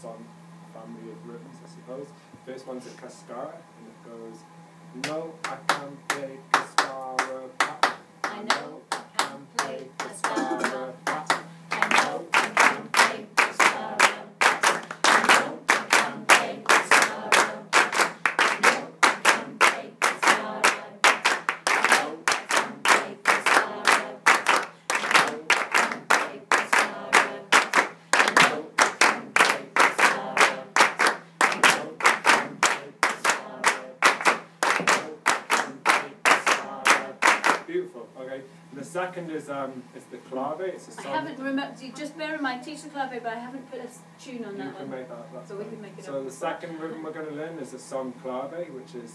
song family of rhythms, I suppose. First one's a Cascara, and it goes, no, I can't play Cascara, Pat. I know I can play Cascara, Pat. I know I can play Cascara, Pat. I know I can play Cascara, Pat. I know I can play Cascara, Pat. I know I can play Cascara, Pat. I know I can play Cascara, Pat. I know I can play Cascara, Pat. I know I can play Cascara, Pat. I know I can play Cascara, Pat. Beautiful, okay. And the second is the clave. It's a song. I haven't remembered. You just bear in mind, teach the clave, but I haven't put a tune on You that can one. make that. That's So we fine. can make it So up. the second rhythm we're going to learn is a song clave, which is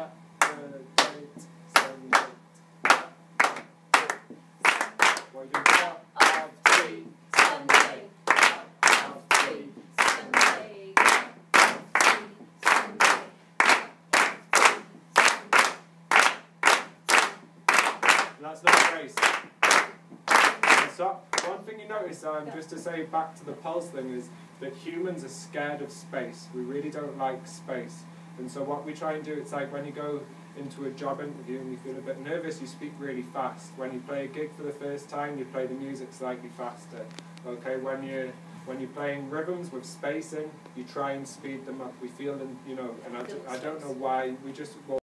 well, you top of three, Sunday, of three. Sunday, Sunday. And that's not a race. So one thing you notice, just to say back to the pulse thing, is that humans are scared of space. We really don't like space. And so what we try and do, it's like when you go into a job interview and you feel a bit nervous, you speak really fast. When you play a gig for the first time, you play the music slightly faster. Okay, when you're playing rhythms with space in, you try and speed them up. We feel them, and I don't know why, we just